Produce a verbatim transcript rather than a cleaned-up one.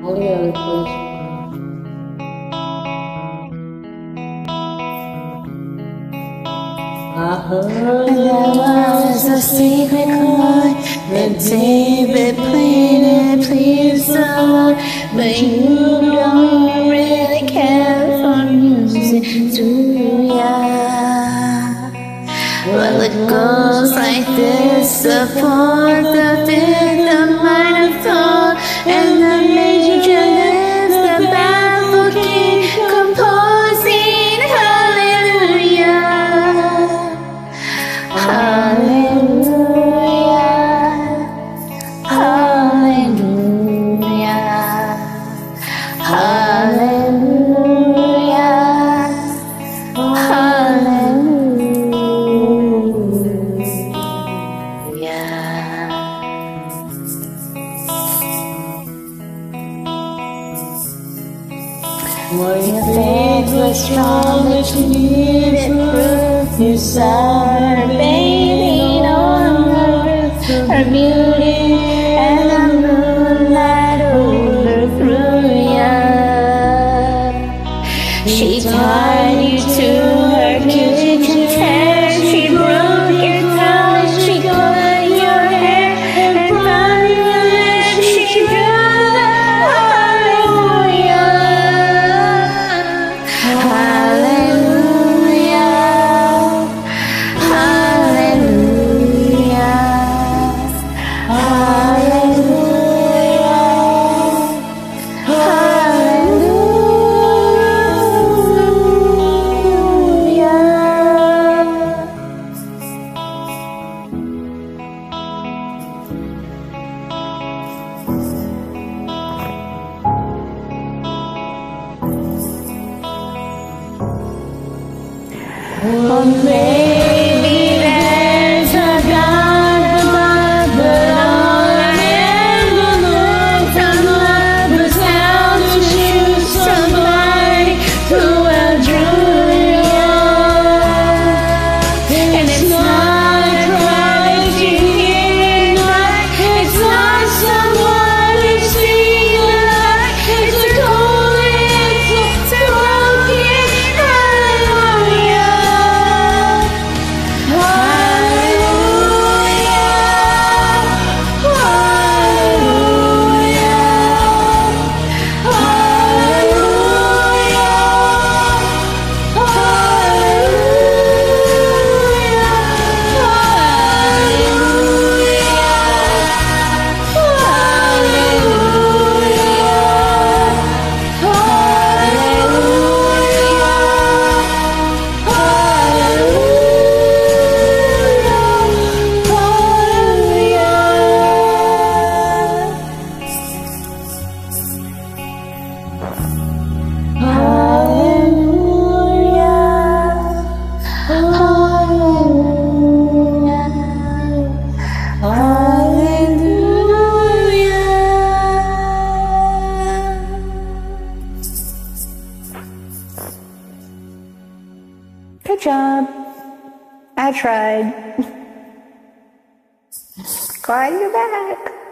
Only other place. I heard there was a secret chord that David played it pleased the Lord, but you don't really care for music, do ya? Well, it goes like this: the fourth, the fifth, the minor third, and the major lifts, the baffled king composing hallelujah. Hallelujah, hallelujah, hallelujah, hallelujah. when Your faith was strong, but you needed proof. You saw her bathing on earth, her beauty and the moonlight overthrew ya. She tied you to her kitchen chair, she broke your tongue, she cut your hair, and from your lips she drew the hallelujah. Hallelujah, hallelujah, hallelujah, well, maybe there's a God above, but all I ever learned from love was how to choose somebody who outdrew you. And it's not a cry that you hear at night, it's not someone who sees the light, it's a cold answer to broken hallelujah. Good job. I tried. Glad you're back.